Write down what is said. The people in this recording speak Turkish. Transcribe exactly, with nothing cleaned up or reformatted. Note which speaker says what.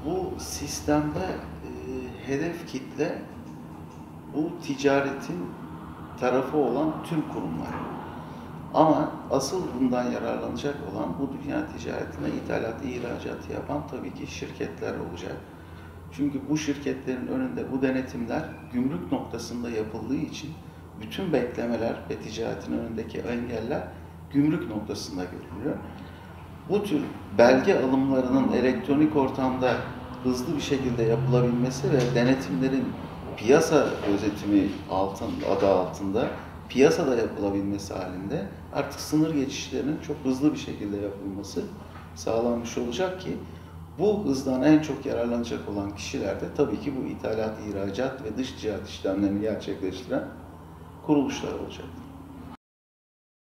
Speaker 1: Bu sistemde e, hedef kitle bu ticaretin tarafı olan tüm kurumlar. Ama asıl bundan yararlanacak olan bu dünya ticaretine ithalat, ihracat yapan tabii ki şirketler olacak. Çünkü bu şirketlerin önünde bu denetimler gümrük noktasında yapıldığı için bütün beklemeler ve ticaretin önündeki engeller gümrük noktasında görülüyor. Bu tür belge alımlarının elektronik ortamda hızlı bir şekilde yapılabilmesi ve denetimlerin piyasa gözetimi altın, adı altında piyasada yapılabilmesi halinde artık sınır geçişlerinin çok hızlı bir şekilde yapılması sağlanmış olacak ki bu hızdan en çok yararlanacak olan kişiler de tabii ki bu ithalat, ihracat ve dış ticaret işlemlerini gerçekleştiren kuruluşlar olacak.